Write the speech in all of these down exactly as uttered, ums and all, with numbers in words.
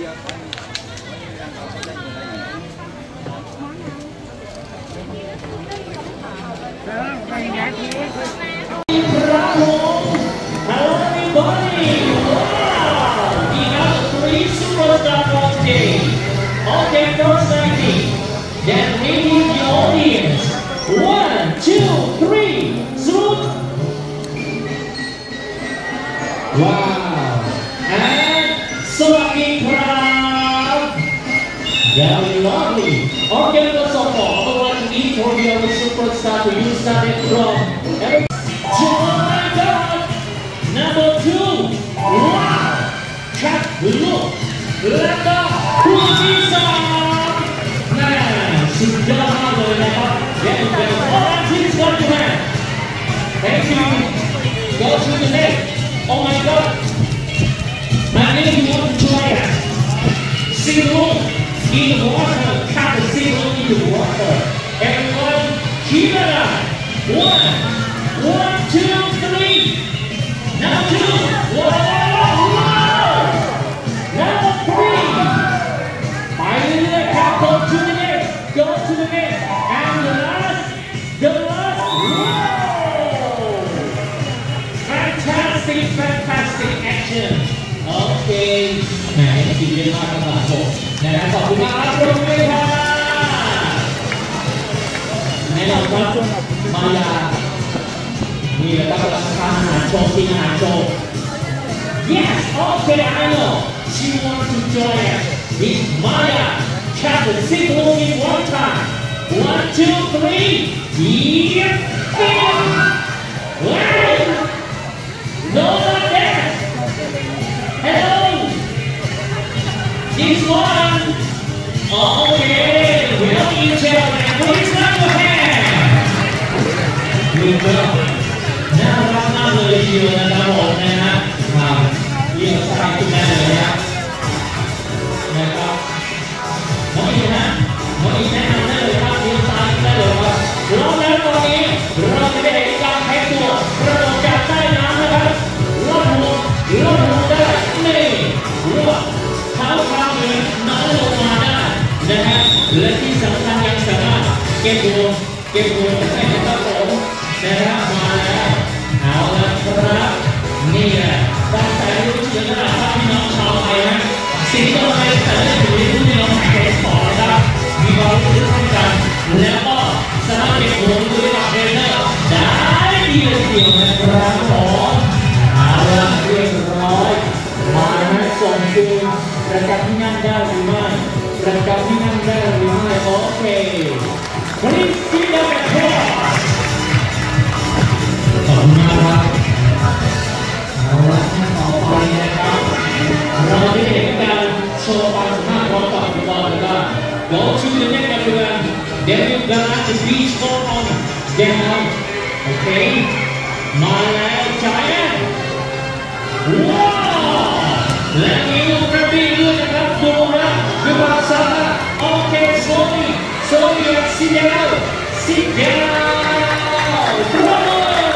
Okay, first ninety. Then leading the audience. One, two, three, salute. Wow. And Sawaki crowd. Very lovely. Okay, that's all. I would like to introduce our superstar to you, started from Joy God. Number two. Wow. Cat look. Let go. Who's this song? Man, she's done all the way up. Get it, get it. All that she's got to have. Thank you. Go to the neck. Oh my God. My name you want to try it. Single in the water. Cut the single in the water. Everyone, keep it up. One. One, two, three. Now two. One. Go to the net, go to the net, and the last, the last, whoa! Fantastic, fantastic action. Okay, แหมทีเยอะมากครับผมนะครับขอบคุณมากครับทุกท่านครับแน่นอนครับมายานี่แหละครับกำลังทานอาหารโชว์กินอาหารโชว์ Yes, okay, I know. She wants to join us. It's Maya. Count the single in one time. One, two, three. Here, here. Wait. No, not that. Hello. This one. Okay. Well, each other. Please clap your hands. Good job. น่ารักมากเลยทีเดียวนะครับผมนะฮะเยี่ยมสบายขึ้นแน่เลยนะครับนะครับน้องอีนะน้องอีแนะนำได้เลยครับเรียนตามได้เลยครับพร้อมแล้วตอนนี้เราจะได้เห็นการแข่งตัวกระโดดจากใต้น้ำนะครับรอดหัวรอดหัวได้นี่รวบเท้าเท้าเหนือน้องลงมาได้นะฮะและที่สำคัญยังสามารถเก็บหัวเก็บหัวได้นะครับผมนะครับมาแล้วเอาละครับนี่แหละตั้งแต่รู้เรื่องราวพี่น้องชาวไทยนะสิ่งที่เราได้แต่ละอยู่ในรุ่นที่เราแข่งขันต่อนะครับมีความรู้สึกเช่นกันแล้วก็สามารถเก็บหัวด้วยกับเทรนเนอร์ได้ดีเลยทีเดียวนะครับผมเอาละเรียบร้อยมาให้ส่งคืนประจำที่นั่งได้หรือไม่ประจำที่นั่งได้หรือไม่โอเควันนี้ที่เราแข่งขันขอบคุณมากครับเอาละขั้นต่อไปนะครับเราได้เห็นการโชว์ความสามารถพร้อมกับอุปกรณ์นะครับ Go to the next everyone then you gonna the beach go on down okay มาแล้วจ่ายว้าวและมีลูกกระบี่ด้วยนะครับดูนะดูภาษาโอเค slowly slowly sit down sit down bravo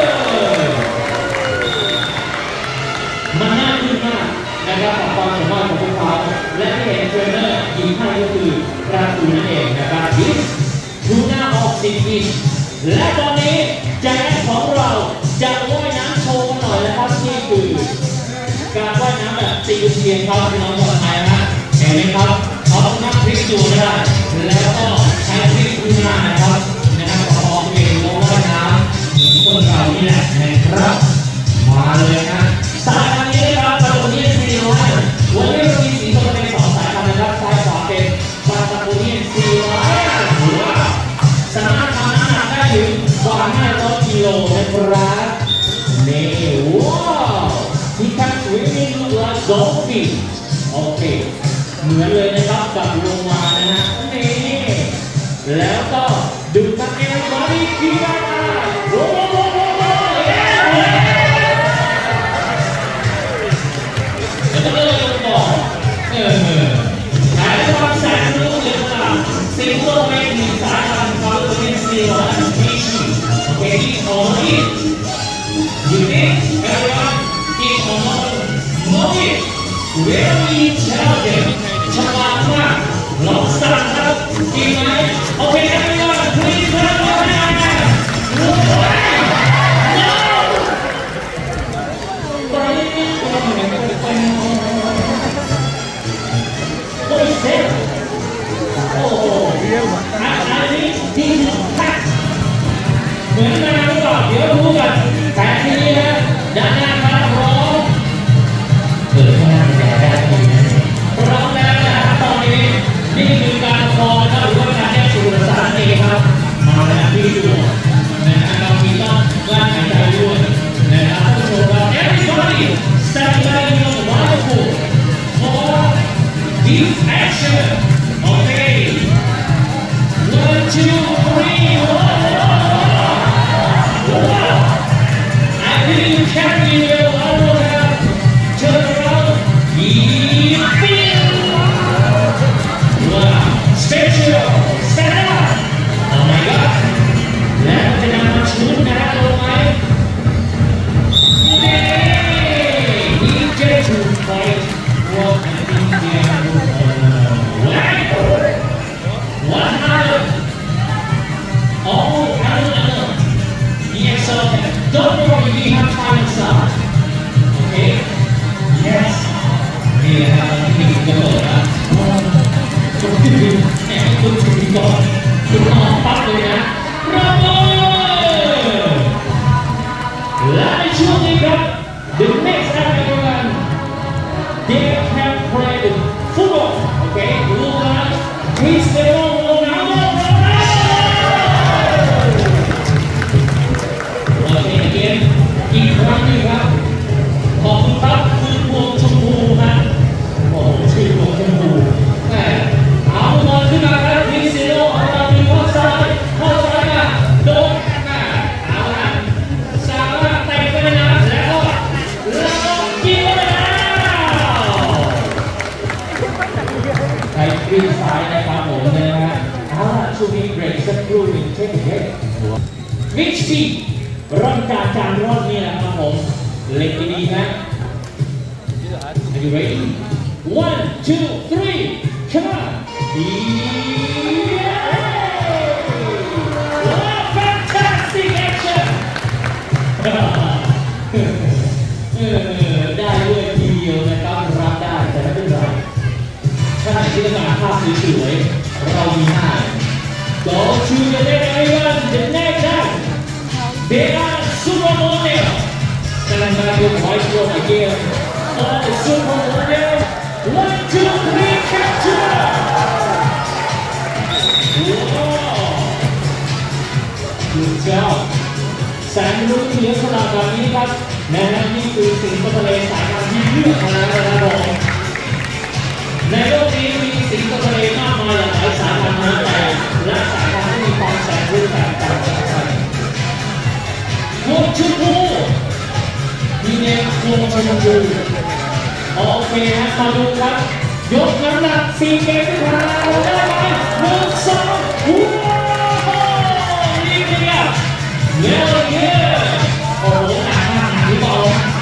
มันน่าขึ้นมากนะครับกับความสามารถของพวกเขาและที่เห็นเทรนเนอร์ยิงให้ก็คือประตูนั่นเองนะครับ This Tuna of the Fish และตอนนี้แจ็คของเราจะว่ายน้ำโชว์กันหน่อยนะครับนี่คือการว่ายน้ำแบบตีเทียนครับพี่น้องชาวไทยนะเห็นไหมครับเขาต้องนั่งพลิกตัวได้แล้วก็ใช้พลิกทูน่านะครับนะครับประคองตัวเองลงว่ายน้ำเหมือนคนเรานี่แหละนะครับมาเลยนะสายพันธุ์นี้นะครับปลาตัวนี้สีน้อยวันนี้เรามีสีส้มเป็นสองสายพันธุ์นะครับซ้ายขวาเป็นปลาตัวนี้สีน้อยสามารถทำน้ำหนักได้ถึงกว่าห้าร้อยกิโลนะครับนี่ว้าวที่แค่สวยไม่รู้ว่าโดฟินโอเคเหมือนเลยนะครับกับโลมานะฮะนี่แล้วก็ดูทั้งเอวบอดี้กีฬาโอ้โหSingle making silent confidence in one species. Okay, each on it. Unique, everyone, each on it. Very intelligent. ฉลาดมากลองสั่งครับกินไหมโอเคครับพี่น้อง please clap your hands โอ้ย no ไปโอ้ยเซ็ตโอ้โหอันนี้ดีมากเหมือนมาหรือเปล่าเดี๋ยวรู้กันแต่ทีนี้ฮะด้านหน้าครับพร้อมเปิดข้างหน้าเป็นแบบด้านนี้พร้อมแล้วนะครับตอนนี้นี่คือการคอนะครับหรือว่าการแยกสูตรสารเองครับมาแล้วพี่ดูนะครับเรามีต้องกล้าหายใจด้วยนะครับผู้ชมเรา everybody stand by your wonderful for this action okay one two three wow I think you can be your one more time turn around yippee wow special stand up oh my god แล้วจะนำมาชุดนะลงไหมนี่ดีเจชูไฟว่าอันนี้เดียวว้าววันอะไรอ๋ออันนั้น yes okay don't worry we have time inside okay yes นี่นะครับนี่คือระเบิดนะคุณพี่แหมคุณถึงก่อนคุณมองปั๊บเลยนะระเบิดและในช่วงนี้ครับ the next everyone they can play the football okay ดูกัน please stay on Ronaldo okay again อีกครั้งหนึ่งครับขอบคุณครับคือพวงชมพูฮะโอ้ชื่อพวงชมพูแหมเอาบอลขึ้นมาครับทีซีโร่เอาบอลเข้าซ้ายเข้าซ้ายมาโดนมาเอาละซาร่าเตะไปนะแล้วก็แล้วก็ยิงไปแล้วไอ้กรีนซ้ายนะครับผมนะฮะเอาละช่วงนี้เบรกสักครู่หนึ่งเช่นเดิมวิชปีร่อนการการรอดนี่แหละครับผมเล็กดีๆนะ Are you ready? One, two, three, come on! Yeah! What fantastic action! ได้ด้วยทีเดียวนะครับรับได้แต่ไม่เป็นไรถ้าไหนที่ต้องการภาพสวยๆเรามีให้ Go to the next everyone, the next time. They are supermodel. Stand by your voice roll again. All the supermodel. One, two, three, capture. Wow. Good job. แสงรุ่งเรืองขนาดแบบนี้ครับนะฮะนี่คือสิงโตทะเลสายพันธุ์ที่เลือกมาแล้วนะครับผมในโลกนี้มีสิงโตทะเลมากมายหลากหลายสายพันธุ์นะแต่และสายพันธุ์ที่มีความแสงรุ่งแตกต่างกันไปพวงชมพูมีเน้นพวงชมพูโอเคฮะมาดูครับยกน้ำหนักสี่เกมที่ผ่านมาได้ไหมหนึ่งสองว้าวนี่เป็นไงเย้เย้โอ้โหหนักมากหรือเปล่า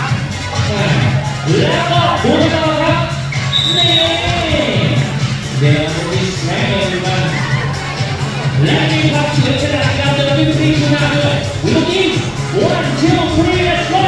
แล้วก็ดูต่อครับนี่เดี๋ยวมีแสงเลยมันและมีความเฉื่อยฉลาดการเดินที่ดีขึ้นมาด้วยลูกยิง one two three let's go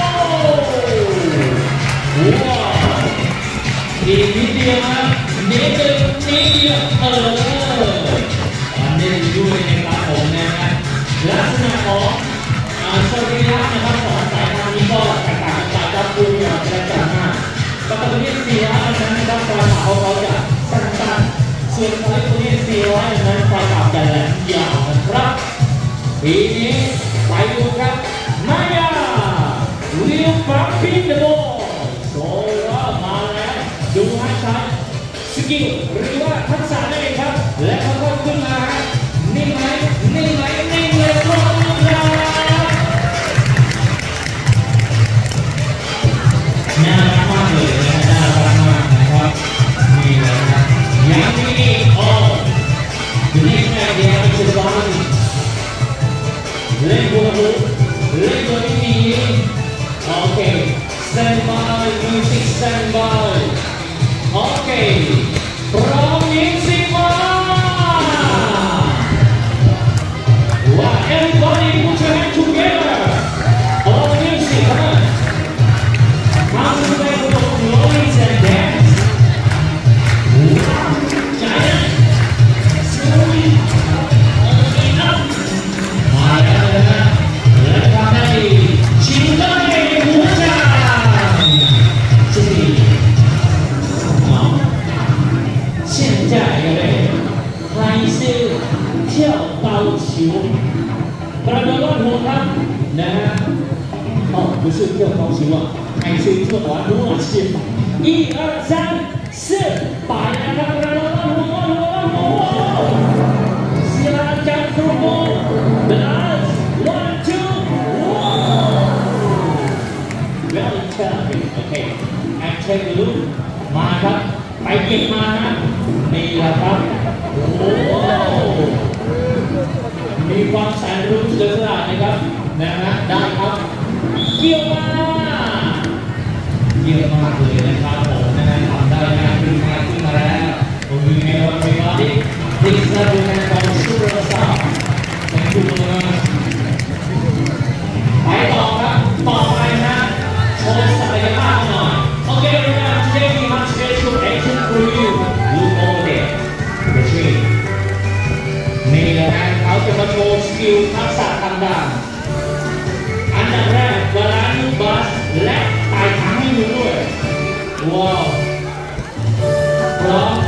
ว้าวอีกนิดเดียวครับนิดเดียวนิดเดียวเอออันนี้ด้วยนะครับผมนะครับลักษณะของสรีระนะครับของสายพันธุ์นี้ก็แตกต่างกันจากภูมิอย่างแตกต่างมากปกติสี่ร้อยนั้นนะครับปลายขาวเขาจะสั้นๆส่วนปลายตัวนี้สี่ร้อยนั้นปลายขาวจะแหลมยาวนะครับปีนี้ไปดูครับมายาวิลฟังพินเดโบโซล่ามาแล้วดูให้ชัดสกิลหรือว่าทักษะนั่นเองครับและเขาก็ขึ้นมานิ่งไหมนิ่งไหมนิ่งเลยครับน่ารักมากเลยนะน่ารักมากนะครับนี่เลยครับยังมีอีกโอ้ดูนี่ไงเดี๋ยวจะสอนเล่นบัวบุเล่นบัวนี้โอเค stand by music stand by โอเคพร้อมยิงสิมาว่า everybody put your hands together all the music come on how to play for the noise and dance giant slowly enough มาแล้วนะและทำได้ชิงได้หัวใจจุดนี้现在各位开始跳高球กระโดดหัวครับนะฮะ哦不是跳高球啊开始跳完หัว球一二三四摆นะครับกระโดดหัวหัวหัวศิลาจันทร์หัว plus one two very talented okay and take a look มาครับไปเก็บมานะนี่แหละครับโอ้มีความแสนรู้เฉลียวฉลาดนะครับนะฮะได้ครับเกี่ยวมาเกี่ยวมากเลยนะครับผมนะฮะทำได้นะขึ้นมาขึ้นมาแล้วผมมีไงวันนี้วันนี้ดิสนาดูแลของซูเปอร์สตาร์เป็นผู้บริหารไปต่อครับต่อไปนะโชว์ศักยภาพหน่อยโอเคนะ today we have special action for you look over there the tree นี่แหละนะเขาจะมาโชว์สกิลทักษะต่างๆอันดับแรกบาลานซ์บัสและไต่ถังให้ดูด้วยว้าวพร้อม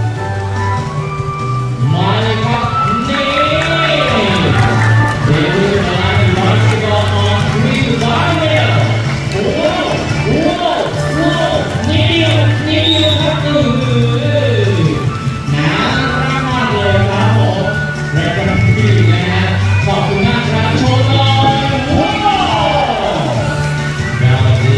มาเลยครับนี่เดี๋ยวดูบาลานซ์บัสก็ออกวิ่งไปเลยโอ้โหโอ้โหโอ้โหนี่เดียวนี่เดียวครับเออน่ารักมากเลยครับผมและก็ดีนะฮะขอบคุณมากครับโชว์ต่อว้าวดาวดี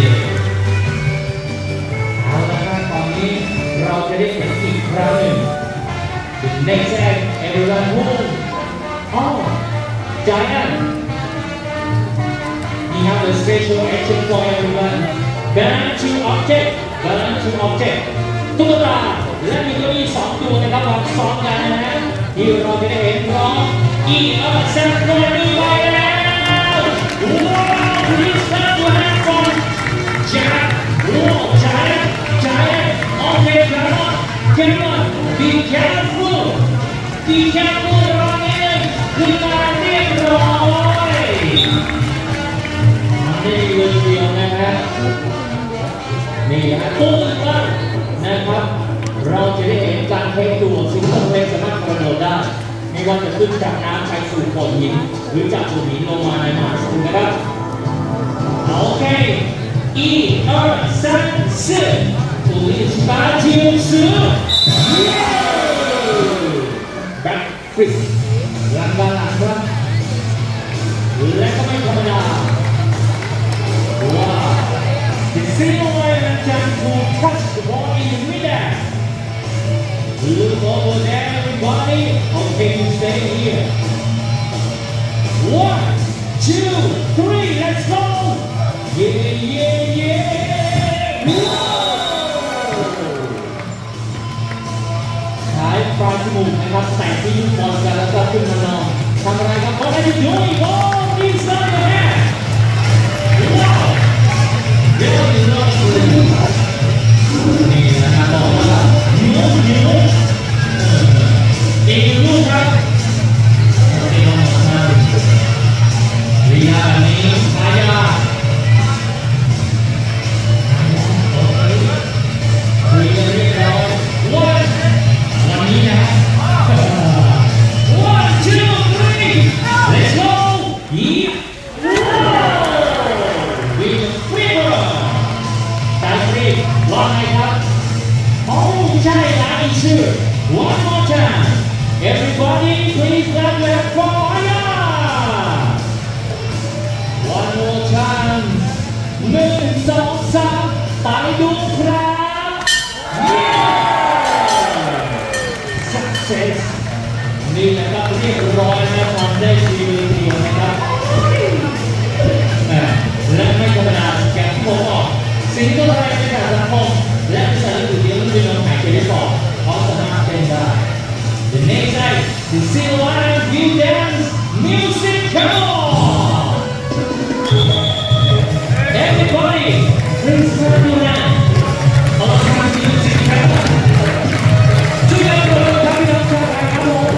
เอาละครับตอนนี้เราจะได้เห็นอีกครั้งหนึ่ง The next act everyone move oh giant we have a special action for everyone balance to object balance to object ตุ๊กตาและมีเก้าอี้สองตัวนะครับมาซ้อมกันนะฮะที่เราจะได้เห็นพร้อมอีกอัพเซตตัวนี้ไปแล้วว้าว please clap your hands for Jack ว้าว Giant Giant โอเคครับ come on be careful be careful รอเองขึ้นมาเรียบร้อยมาได้เลยเดียวนะฮะนี่ฮะตัวตั้งนะครับเราจะได้เห็นการเทคตัวซึ่งต้องเล่นสามารถกระโดดได้ไม่ว่าจะขึ้นจากน้ำไปสู่โขดหินหรือจากโขดหินลงมาในมหาสมุทรนะครับโอเคอี二三四注意八九十แบ็คฟลิปหลังด้านหลังครับและก็ไม่ธรรมดาว้าว The single line attempt to touch the ball in the middle. Look over there, everybody. Okay, you stay here. One, two, three, let's go. Yeah, yeah, yeah. Whoa. ใช้ปลายจมูกนะครับแตะที่ลูกบอลกันแล้วก็ขึ้นมานอนทำอะไรครับ What are you doing? Oh, inside your head. Wow. เดี๋ยวนี้เรานี่นะครับบอกว่าหิวหิวอีกลูกครับนี่ลงมาลีลาแบบนี้พายาคุยกันเรียบร้อยวันวันนี้นะ one two three let's go อีกว่าไงครับโอ้ใช่แล้วอีกชื่อ one more time everybody please clap your hands for Aya one more time หนึ่งสองสามไปดูครับ success นี่แหละครับเรียบร้อยนะทำได้ทีเดียวนะครับและไม่ธรรมดาแกะโมออกสิ่งที่เราได้จากสังคมและภาษาอื่นที่มันเป็นลมหายใจได้ก่อนเพราะสามารถ Still alive, you dance, music, come on! Everybody, please clap your hands. All time music, come on. Together, come on, come on.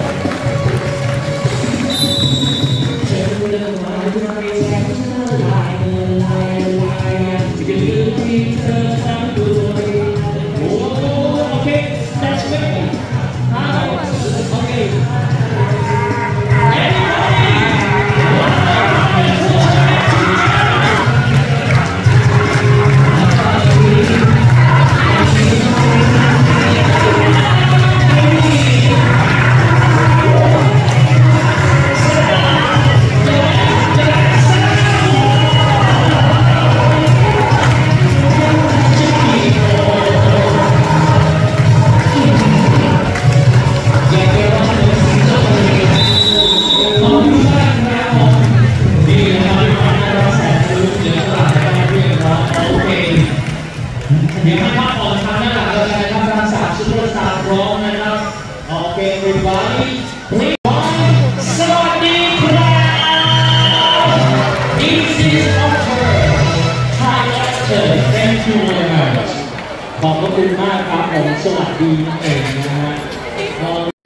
Turn the light, the light, the light, the light. You can really turn some good. Oh, okay, that's great. Okay.เดี๋ยวให้พักผ่อนทางด้านหลังเลยนะครับทางสามซุปเปอร์สตาร์พร้อมนะครับโอเครีบไว้รีบไว้สวัสดีครับ This is Oscar Thai Actor Thank you very much ขอบคุณมากครับผมสวัสดีนั่นเองนะฮะ